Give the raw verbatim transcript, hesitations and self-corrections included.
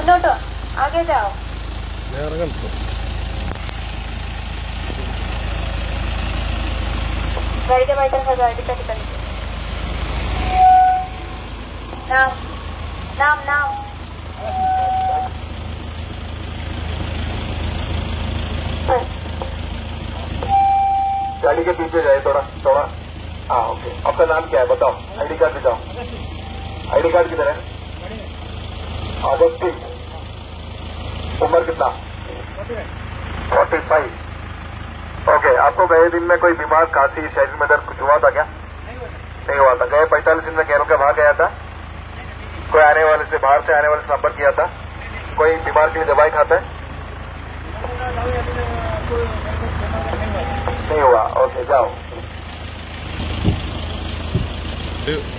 मुन्नोटो आगे जाओ। गाड़ी के बाई तरफ गाड़ी का टिकट नाम नाम नाम गाड़ी के पीछे जाए थोड़ा थोड़ा। हाँ ओके, आपका नाम क्या है बताओ, आईडी कार्ड दिखाओ। आईडी कार्ड किधर है? अगस्ती, उम्र कितना? Forty five. ओके, आपको गए दिन में कोई बीमार, खांसी, शरीर में दर्द कुछ हुआ था क्या? नहीं हुआ था। गए पैंतालीस दिन में केरल का भाग गया था? कोई आने वाले से, बाहर से आने वाले से संपर्क किया था? कोई बीमार के लिए दवाई खाता है? नहीं हुआ। ओके जाओ।